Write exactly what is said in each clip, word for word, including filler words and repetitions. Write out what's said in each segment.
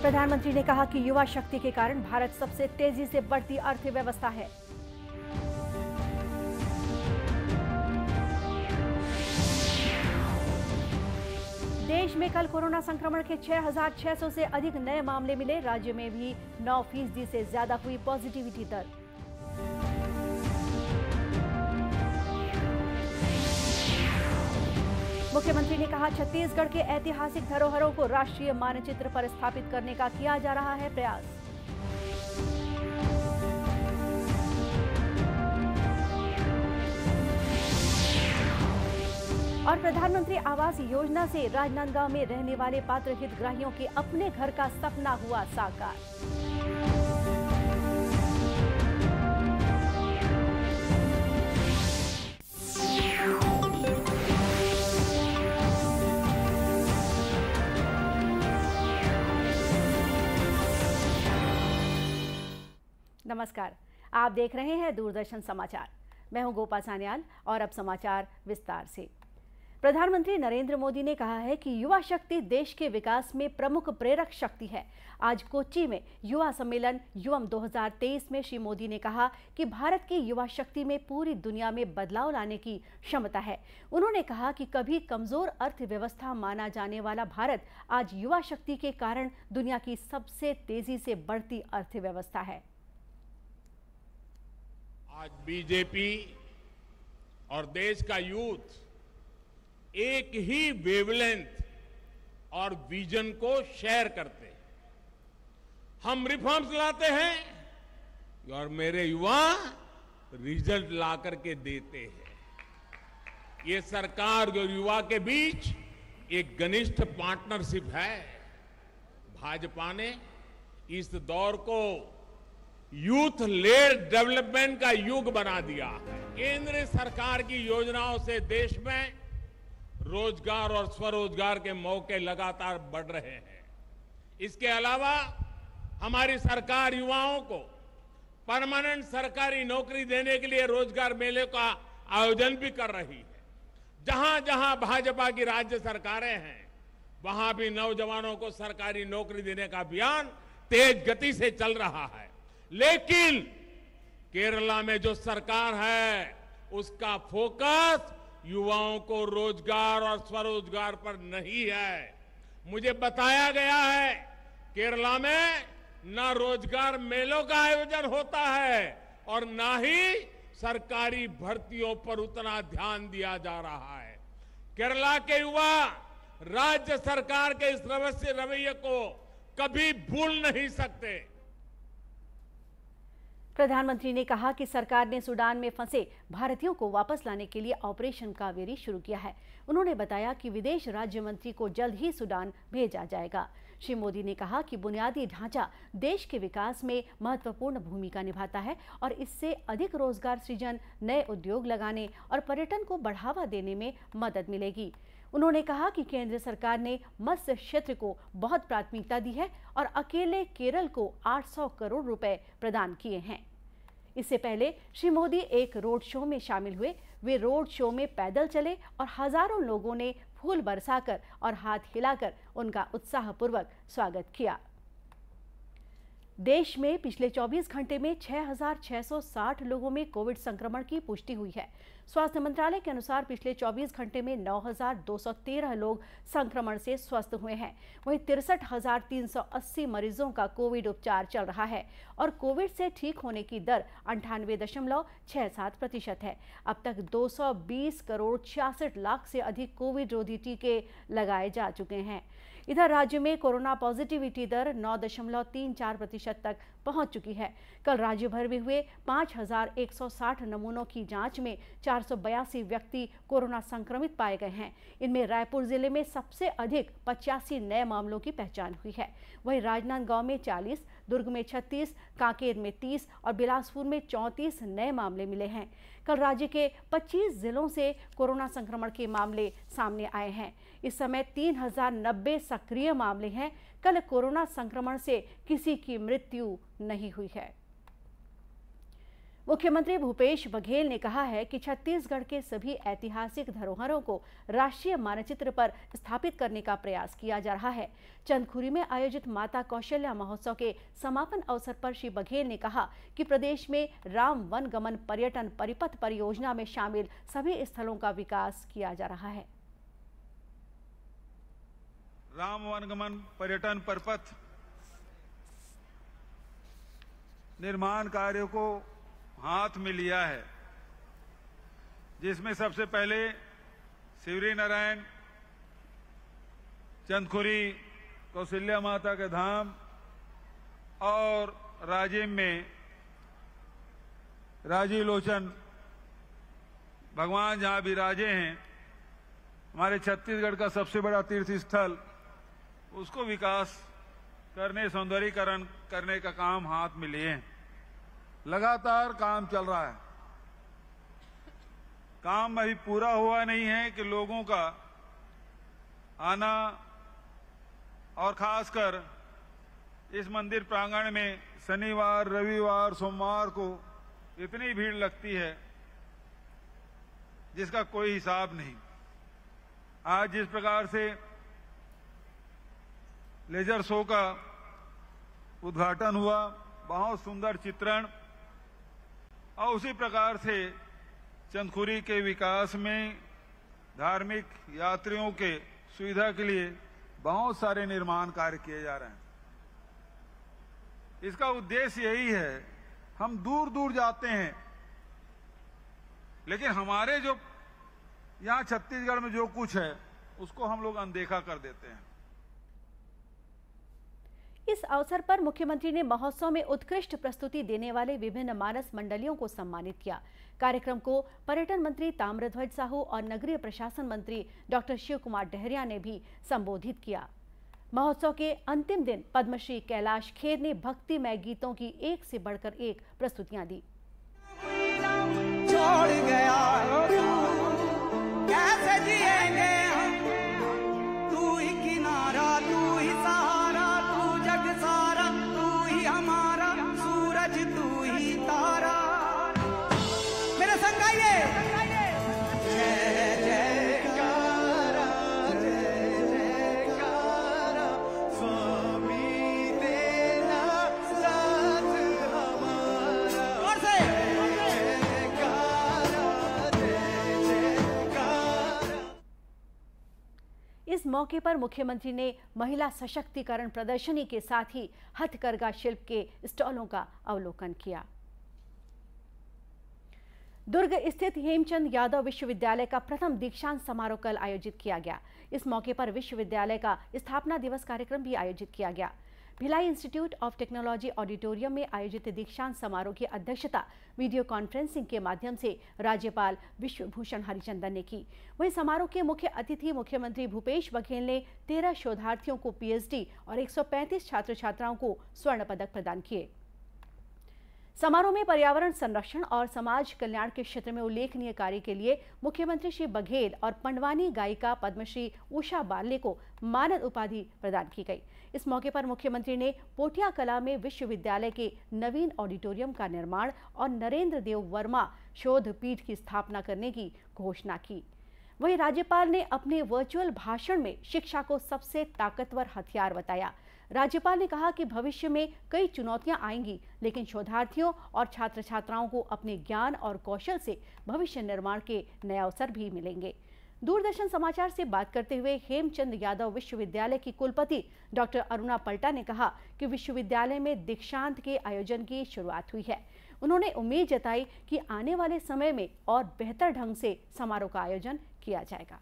प्रधानमंत्री ने कहा कि युवा शक्ति के कारण भारत सबसे तेजी से बढ़ती अर्थव्यवस्था है। देश में कल कोरोना संक्रमण के छह हज़ार छह सौ से अधिक नए मामले मिले। राज्य में भी नौ फीसदी से ज्यादा हुई पॉजिटिविटी दर। मुख्यमंत्री ने कहा, छत्तीसगढ़ के ऐतिहासिक धरोहरों को राष्ट्रीय मानचित्र पर स्थापित करने का किया जा रहा है प्रयास। और प्रधानमंत्री आवास योजना से राजनांदगांव में रहने वाले पात्र हितग्राहियों के अपने घर का सपना हुआ साकार। नमस्कार, आप देख रहे हैं दूरदर्शन समाचार। मैं हूं गोपा सान्याल और अब समाचार विस्तार से। प्रधानमंत्री नरेंद्र मोदी ने कहा है कि युवा शक्ति देश के विकास में प्रमुख प्रेरक शक्ति है। आज कोच्चि में युवा सम्मेलन युवम दो हज़ार तेईस में श्री मोदी ने कहा कि भारत की युवा शक्ति में पूरी दुनिया में बदलाव लाने की क्षमता है। उन्होंने कहा कि कभी कमजोर अर्थव्यवस्था माना जाने वाला भारत आज युवा शक्ति के कारण दुनिया की सबसे तेजी से बढ़ती अर्थव्यवस्था है। आज बीजेपी और देश का यूथ एक ही वेवलेंथ और विजन को शेयर करते हैं। हम रिफॉर्म्स लाते हैं और मेरे युवा रिजल्ट ला करके देते हैं। ये सरकार और युवा के बीच एक घनिष्ठ पार्टनरशिप है। भाजपा ने इस दौर को यूथ लेड डेवलपमेंट का युग बना दिया है। केंद्र सरकार की योजनाओं से देश में रोजगार और स्वरोजगार के मौके लगातार बढ़ रहे हैं। इसके अलावा हमारी सरकार युवाओं को परमानेंट सरकारी नौकरी देने के लिए रोजगार मेले का आयोजन भी कर रही है। जहां जहां भाजपा की राज्य सरकारें हैं, वहां भी नौजवानों को सरकारी नौकरी देने का अभियान तेज गति से चल रहा है। लेकिन केरला में जो सरकार है, उसका फोकस युवाओं को रोजगार और स्वरोजगार पर नहीं है। मुझे बताया गया है केरला में ना रोजगार मेलों का आयोजन होता है और ना ही सरकारी भर्तियों पर उतना ध्यान दिया जा रहा है। केरला के युवा राज्य सरकार के इस रवैये को कभी भूल नहीं सकते। प्रधानमंत्री ने कहा कि सरकार ने सूडान में फंसे भारतीयों को वापस लाने के लिए ऑपरेशन कावेरी शुरू किया है। उन्होंने बताया कि विदेश राज्य मंत्री को जल्द ही सूडान भेजा जाएगा। श्री मोदी ने कहा कि बुनियादी ढांचा देश के विकास में महत्वपूर्ण भूमिका निभाता है और इससे अधिक रोजगार सृजन, नए उद्योग लगाने और पर्यटन को बढ़ावा देने में मदद मिलेगी। उन्होंने कहा कि केंद्र सरकार ने मत्स्य क्षेत्र को बहुत प्राथमिकता दी है और अकेले केरल को आठ सौ करोड़ रुपए प्रदान किए हैं। इससे पहले श्री मोदी एक रोड शो में शामिल हुए। वे रोड शो में पैदल चले और हजारों लोगों ने फूल बरसाकर और हाथ हिलाकर उनका उत्साहपूर्वक स्वागत किया। देश में पिछले चौबीस घंटे में छह हज़ार छह सौ साठ लोगों में कोविड संक्रमण की पुष्टि हुई है। स्वास्थ्य मंत्रालय के अनुसार पिछले चौबीस घंटे में नौ हज़ार दो सौ तेरह लोग संक्रमण से स्वस्थ हुए हैं। वहीं तिरसठ हज़ार तीन सौ अस्सी मरीजों का कोविड उपचार चल रहा है और कोविड से ठीक होने की दर अंठानवे दशमलव छह सात प्रतिशत है। अब तक दो सौ बीस करोड़ छियासठ लाख से अधिक कोविड रोधी टीके लगाए जा चुके हैं। इधर राज्य में कोरोना पॉजिटिविटी दर नौ दशमलव तीन चार प्रतिशत तक पहुंच चुकी है। कल राज्य भर में हुए पाँच हज़ार एक सौ साठ नमूनों की जांच में चार सौ बयासी व्यक्ति कोरोना संक्रमित पाए गए हैं। इनमें रायपुर जिले में सबसे अधिक पचासी नए मामलों की पहचान हुई है। वहीं राजनांदगांव में चालीस, दुर्ग में छत्तीस, कांकेर में तीस और बिलासपुर में चौंतीस नए मामले मिले हैं। कल राज्य के पच्चीस जिलों से कोरोना संक्रमण के मामले सामने आए हैं। इस समय तीन हजार नब्बे सक्रिय मामले हैं। कल कोरोना संक्रमण से किसी की मृत्यु नहीं हुई है। मुख्यमंत्री भूपेश बघेल ने कहा है कि छत्तीसगढ़ के सभी ऐतिहासिक धरोहरों को राष्ट्रीय मानचित्र पर स्थापित करने का प्रयास किया जा रहा है। चंदखुरी में आयोजित माता कौशल्या महोत्सव के समापन अवसर पर श्री बघेल ने कहा कि प्रदेश में राम वनगमन पर्यटन परिपथ परियोजना में शामिल सभी स्थलों का विकास किया जा रहा है। राम वनगमन पर्यटन परिपथ निर्माण कार्यों को हाथ में लिया है, जिसमें सबसे पहले शिवरी नारायण, चंदखुरी, कौशल्या माता के धाम और राजिम में राजीव लोचन भगवान जहां विराजे हैं, हमारे छत्तीसगढ़ का सबसे बड़ा तीर्थ स्थल, उसको विकास करने, सौंदर्यीकरण करने का काम हाथ में लिए हैं। लगातार काम चल रहा है। काम अभी पूरा हुआ नहीं है कि लोगों का आना और खासकर इस मंदिर प्रांगण में शनिवार, रविवार, सोमवार को इतनी भीड़ लगती है जिसका कोई हिसाब नहीं। आज जिस प्रकार से लेजर शो का उद्घाटन हुआ, बहुत सुंदर चित्रण, और उसी प्रकार से चंदखुरी के विकास में धार्मिक यात्रियों के सुविधा के लिए बहुत सारे निर्माण कार्य किए जा रहे हैं। इसका उद्देश्य यही है, हम दूर दूर जाते हैं, लेकिन हमारे जो यहाँ छत्तीसगढ़ में जो कुछ है उसको हम लोग अनदेखा कर देते हैं। इस अवसर पर मुख्यमंत्री ने महोत्सव में उत्कृष्ट प्रस्तुति देने वाले विभिन्न मानस मंडलियों को सम्मानित किया। कार्यक्रम को पर्यटन मंत्री ताम्रध्वज साहू और नगरीय प्रशासन मंत्री डॉक्टर शिव कुमार डहरिया ने भी संबोधित किया। महोत्सव के अंतिम दिन पद्मश्री कैलाश खेर ने भक्तिमय गीतों की एक से बढ़कर एक प्रस्तुतियां दी। छोड़ गया कैसे जिएंगे हम, तू ही किनारा, तू ही सहारा, तू जग सारा, तू ही हमारा सूरज, तू ही तारा। मेरे संग आइए। जय जयकारा, जय जयकारा, स्वामी तेरा साथ हमारा। और से इस मौके पर मुख्यमंत्री ने महिला सशक्तिकरण प्रदर्शनी के साथ ही हथकरघा शिल्प के स्टॉलों का अवलोकन किया। दुर्ग स्थित हेमचंद यादव विश्वविद्यालय का प्रथम दीक्षांत समारोह कल आयोजित किया गया। इस मौके पर विश्वविद्यालय का स्थापना दिवस कार्यक्रम भी आयोजित किया गया। Bhilai institute of technology auditorium में आयोजित दीक्षांत समारोह की अध्यक्षता वीडियो कॉन्फ्रेंसिंग के माध्यम से राज्यपाल विश्वभूषण हरिचंदन ने की। वहीं समारोह के मुख्य अतिथि मुख्यमंत्री भूपेश बघेल ने तेरह शोधार्थियों को पीएचडी और एक सौ पैंतीस छात्र छात्राओं को स्वर्ण पदक प्रदान किए। समारोह में पर्यावरण संरक्षण और समाज कल्याण के क्षेत्र में उल्लेखनीय कार्य के लिए मुख्यमंत्री श्री बघेल और पंडवानी गायिका पद्मश्री उषा बाले को मानद उपाधि प्रदान की गई। इस मौके पर मुख्यमंत्री ने पोटिया कला में विश्वविद्यालय के नवीन ऑडिटोरियम का निर्माण और नरेंद्र देव वर्मा शोध पीठ की स्थापना करने की घोषणा की। वहीं राज्यपाल ने अपने वर्चुअल भाषण में शिक्षा को सबसे ताकतवर हथियार बताया। राज्यपाल ने कहा कि भविष्य में कई चुनौतियां आएंगी, लेकिन शोधार्थियों और छात्र छात्राओं को अपने ज्ञान और कौशल से भविष्य निर्माण के नए अवसर भी मिलेंगे। दूरदर्शन समाचार से बात करते हुए हेमचंद यादव विश्वविद्यालय की कुलपति डॉक्टर अरुणा पल्टा ने कहा कि विश्वविद्यालय में दीक्षांत के आयोजन की शुरुआत हुई है। उन्होंने उम्मीद जताई कि आने वाले समय में और बेहतर ढंग से समारोह का आयोजन किया जाएगा।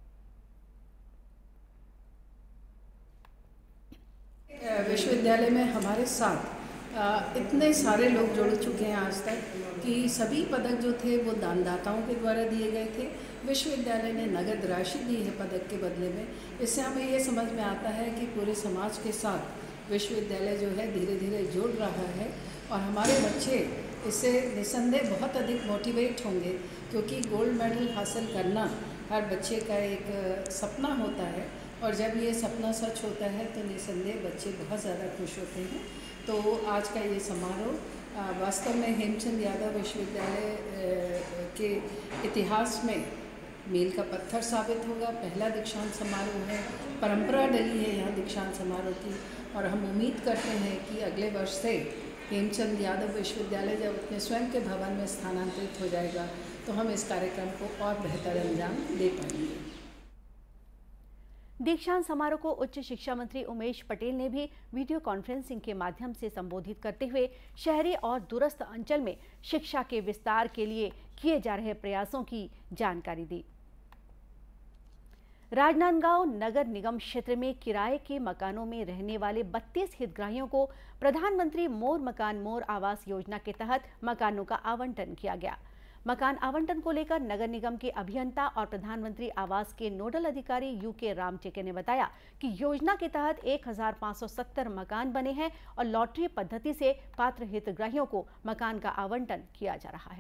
विश्वविद्यालय में हमारे साथ इतने सारे लोग जुड़ चुके हैं आज तक कि सभी पदक जो थे वो दानदाताओं के द्वारा दिए गए थे। विश्वविद्यालय ने नगद राशि दी है पदक के बदले में। इससे हमें ये समझ में आता है कि पूरे समाज के साथ विश्वविद्यालय जो है धीरे धीरे जुड़ रहा है और हमारे बच्चे इससे निसंदेह बहुत अधिक मोटिवेट होंगे, क्योंकि गोल्ड मेडल हासिल करना हर बच्चे का एक सपना होता है और जब ये सपना सच होता है तो निसंदेह बच्चे बहुत ज़्यादा खुश होते हैं। तो आज का ये समारोह वास्तव में हेमचंद यादव विश्वविद्यालय के इतिहास में मील का पत्थर साबित होगा। पहला दीक्षांत समारोह है, परंपरा डली है यहाँ दीक्षांत समारोह की, और हम उम्मीद करते हैं कि अगले वर्ष से हेमचंद यादव विश्वविद्यालय जब अपने स्वयं के भवन में स्थानांतरित हो जाएगा तो हम इस कार्यक्रम को और बेहतर अंजाम दे पाएंगे। दीक्षांत समारोह को उच्च शिक्षा मंत्री उमेश पटेल ने भी वीडियो कॉन्फ्रेंसिंग के माध्यम से संबोधित करते हुए शहरी और दूरस्थ अंचल में शिक्षा के विस्तार के लिए किए जा रहे प्रयासों की जानकारी दी। राजनांदगांव नगर निगम क्षेत्र में किराए के मकानों में रहने वाले बत्तीस हितग्राहियों को प्रधानमंत्री मोर मकान मोर आवास योजना के तहत मकानों का आवंटन किया गया। मकान आवंटन को लेकर नगर निगम के अभियंता और प्रधानमंत्री आवास के नोडल अधिकारी यू के रामटेके ने बताया कि योजना के तहत एक हजार पाँच सौ सत्तर मकान बने हैं और लॉटरी पद्धति से पात्र हितग्राहियों को मकान का आवंटन किया जा रहा है।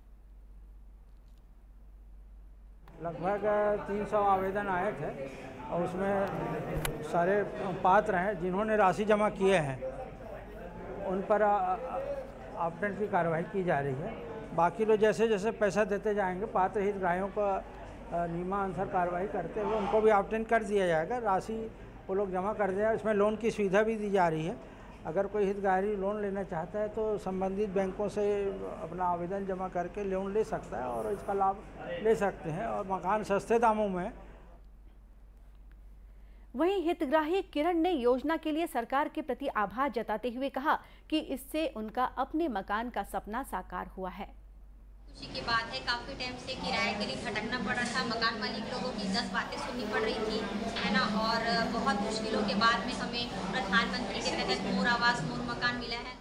लगभग तीन सौ आवेदन आए थे और उसमें सारे पात्र हैं जिन्होंने राशि जमा किए हैं, उन पर आवंटन की कार्रवाई की जा रही है। बाकी लोग जैसे जैसे पैसा देते जाएंगे पात्र हितग्राहियों को नियमानुसार कार्रवाई करते हुए उनको भी आवंटन कर दिया जाएगा। राशि वो लोग जमा कर देगा। इसमें लोन की सुविधा भी दी जा रही है। अगर कोई हितग्राही लोन लेना चाहता है तो संबंधित बैंकों से अपना आवेदन जमा करके लोन ले सकता है और इसका लाभ ले सकते हैं और मकान सस्ते दामों में। वहीं हितग्राही किरण ने योजना के लिए सरकार के प्रति आभार जताते हुए कहा कि इससे उनका अपने मकान का सपना साकार हुआ है। खुशी की बात है, काफी टाइम से किराए के लिए भटकना पड़ रहा था। मकान मालिक लोगों की दस बातें सुननी पड़ रही थी, है ना, और बहुत मुश्किलों के बाद में हमें प्रधानमंत्री के तहत मोर आवास मोर मकान मिला है।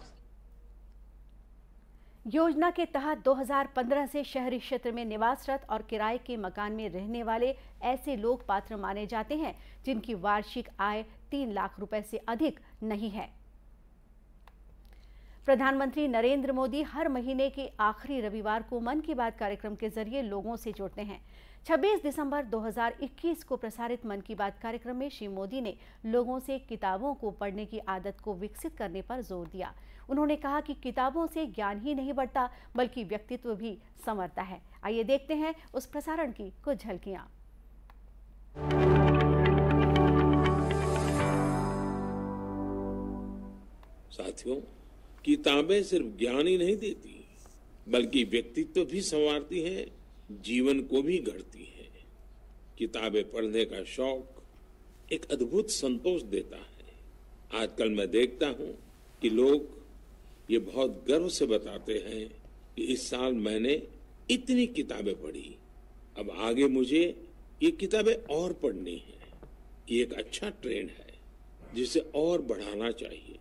योजना के तहत दो हज़ार पंद्रह से शहरी क्षेत्र में निवासरत और किराए के मकान में रहने वाले ऐसे लोग पात्र माने जाते हैं जिनकी वार्षिक आय तीन लाख रुपए से अधिक नहीं है। प्रधानमंत्री नरेंद्र मोदी हर महीने के आखिरी रविवार को मन की बात कार्यक्रम के जरिए लोगों से जुड़ते हैं। छब्बीस दिसंबर दो हज़ार इक्कीस को प्रसारित मन की बात कार्यक्रम में श्री मोदी ने लोगों से किताबों को पढ़ने की आदत को विकसित करने पर जोर दिया। उन्होंने कहा कि किताबों से ज्ञान ही नहीं बढ़ता बल्कि व्यक्तित्व भी संवरता है। आइए देखते हैं उस प्रसारण की कुछ झलकियां। साथियों, किताबें सिर्फ ज्ञान ही नहीं देती बल्कि व्यक्तित्व भी संवारती हैं, जीवन को भी गढ़ती हैं। किताबें पढ़ने का शौक एक अद्भुत संतोष देता है। आजकल मैं देखता हूं कि लोग ये बहुत गर्व से बताते हैं कि इस साल मैंने इतनी किताबें पढ़ी, अब आगे मुझे ये किताबें और पढ़नी है। ये एक अच्छा ट्रेंड है जिसे और बढ़ाना चाहिए।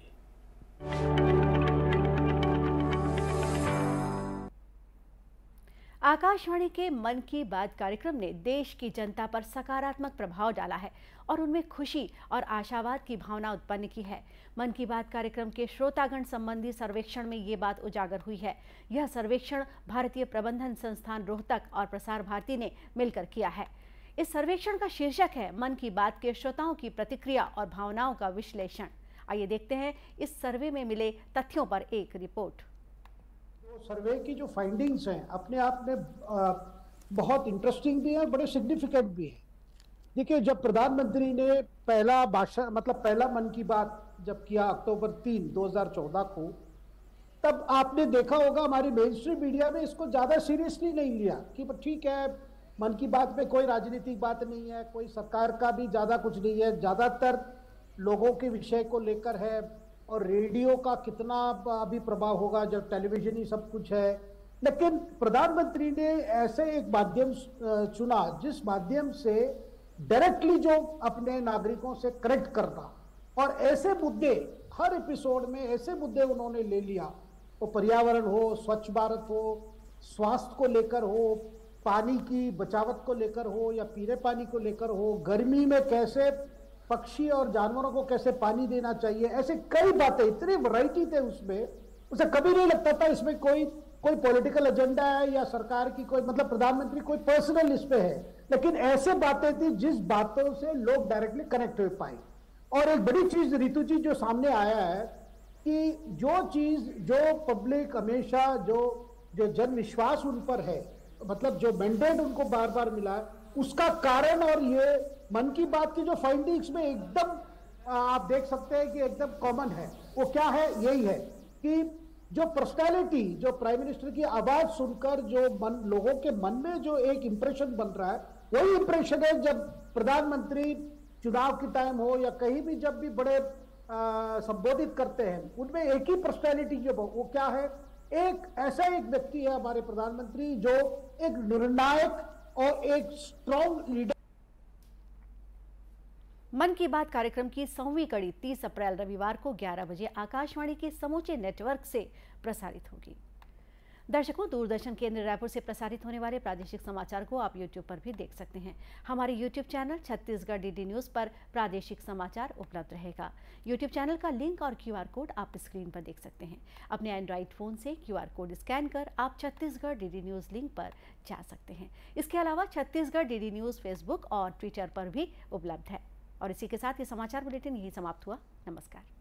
आकाशवाणी के मन की बात कार्यक्रम ने देश की जनता पर सकारात्मक प्रभाव डाला है और उनमें खुशी और आशावाद की भावना उत्पन्न की है। मन की बात कार्यक्रम के श्रोतागण संबंधी सर्वेक्षण में ये बात उजागर हुई है। यह सर्वेक्षण भारतीय प्रबंधन संस्थान रोहतक और प्रसार भारती ने मिलकर किया है। इस सर्वेक्षण का शीर्षक है मन की बात के श्रोताओं की प्रतिक्रिया और भावनाओं का विश्लेषण। आइए देखते हैं इस सर्वे में मिले तथ्यों पर एक रिपोर्ट। सर्वे की जो फाइंडिंग्स हैं अपने आप में बहुत इंटरेस्टिंग भी है, बड़े सिग्निफिकेंट भी है। देखिए, जब प्रधानमंत्री ने पहला भाषण मतलब पहला मन की बात जब किया अक्टूबर तीन दो हज़ार चौदह को, तब आपने देखा होगा हमारी मेन स्ट्रीम मीडिया में इसको ज़्यादा सीरियसली नहीं लिया कि ठीक है, मन की बात में कोई राजनीतिक बात नहीं है, कोई सरकार का भी ज़्यादा कुछ नहीं है, ज़्यादातर लोगों के विषय को लेकर है और रेडियो का कितना अभी प्रभाव होगा जब टेलीविजन ही सब कुछ है। लेकिन प्रधानमंत्री ने ऐसे एक माध्यम चुना जिस माध्यम से डायरेक्टली जो अपने नागरिकों से कनेक्ट करना, और ऐसे मुद्दे हर एपिसोड में ऐसे मुद्दे उन्होंने ले लिया, वो पर्यावरण हो, स्वच्छ भारत हो, स्वास्थ्य को लेकर हो, पानी की बचावट को लेकर हो या पीने पानी को लेकर हो, गर्मी में कैसे पक्षी और जानवरों को कैसे पानी देना चाहिए, ऐसे कई बातें, इतनी वैरायटी थे उसमें, उसे कभी नहीं लगता था इसमें कोई कोई पॉलिटिकल एजेंडा है या सरकार की कोई मतलब प्रधानमंत्री कोई पर्सनल इस पे है। लेकिन ऐसे बातें थी जिस बातों से लोग डायरेक्टली कनेक्ट हो पाए। और एक बड़ी चीज ऋतु जी जो सामने आया है कि जो चीज जो पब्लिक हमेशा जो जो जन विश्वास उन पर है, मतलब जो मैंडेट उनको बार बार मिला है, उसका कारण और ये मन की बात की जो फाइंडिंग्स में एकदम आप देख सकते हैं कि एकदम कॉमन है, वो क्या है, यही है कि जो पर्सनैलिटी, जो प्राइम मिनिस्टर की आवाज सुनकर जो मन लोगों के मन में जो एक इंप्रेशन बन रहा है, वही इंप्रेशन है जब प्रधानमंत्री चुनाव की टाइम हो या कहीं भी जब भी बड़े संबोधित करते हैं, उनमें एक ही पर्सनैलिटी जो वो क्या है, एक ऐसा एक व्यक्ति है हमारे प्रधानमंत्री जो एक निर्णायक और एक स्ट्रॉन्ग लीडर। मन की बात कार्यक्रम की सौवीं कड़ी तीस अप्रैल रविवार को ग्यारह बजे आकाशवाणी के समूचे नेटवर्क से प्रसारित होगी। दर्शकों, दूरदर्शन केंद्र रायपुर से प्रसारित होने वाले प्रादेशिक समाचार को आप यूट्यूब पर भी देख सकते हैं। हमारे YouTube channel Chhattisgarh DD news पर प्रादेशिक समाचार उपलब्ध रहेगा। यूट्यूब चैनल का लिंक और क्यूआर कोड आप स्क्रीन पर देख सकते हैं। अपने एंड्रॉइड फ़ोन से क्यूआर कोड स्कैन कर आप छत्तीसगढ़ डीडी न्यूज़ लिंक पर जा सकते हैं। इसके अलावा छत्तीसगढ़ डीडी न्यूज़ फेसबुक और ट्विटर पर भी उपलब्ध है। और इसी के साथ ये समाचार बुलेटिन यही समाप्त हुआ। नमस्कार।